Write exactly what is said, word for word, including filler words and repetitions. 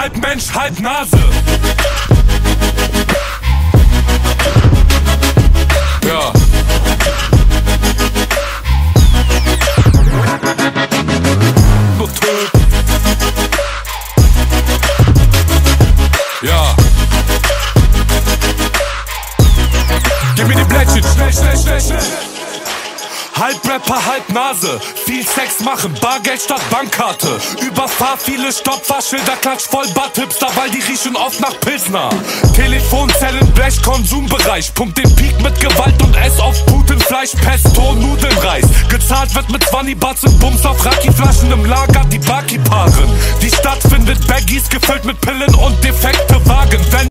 halb Mensch, halb Nase. Ja. Nur töten. Ja. Gib mir die Blättchen, schnell, schnell, schnell, schnell. Halb Rapper, halb Nase, viel Sex machen, Bargeld statt Bankkarte. Überfahr viele Stopferschilder, klatsch voll Bad-Hipster, weil die riechen oft nach Pilsner. Telefonzellen, Blech, Konsumbereich, pumpt den Peak mit Gewalt und ess auf Putenfleisch, Pesto, Nudeln, Reis. Gezahlt wird mit zwanzig Batzen, Bums auf Raki-Flaschen im Lager, die Baki-Paaren. Die Stadt findet Baggies gefüllt mit Pillen und defekte Wagen. Wenn